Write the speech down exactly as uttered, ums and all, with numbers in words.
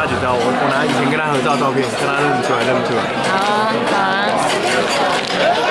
大家知道，我我拿以前跟他合照照片，跟他认不出来，认不出来。 好啊，好啊。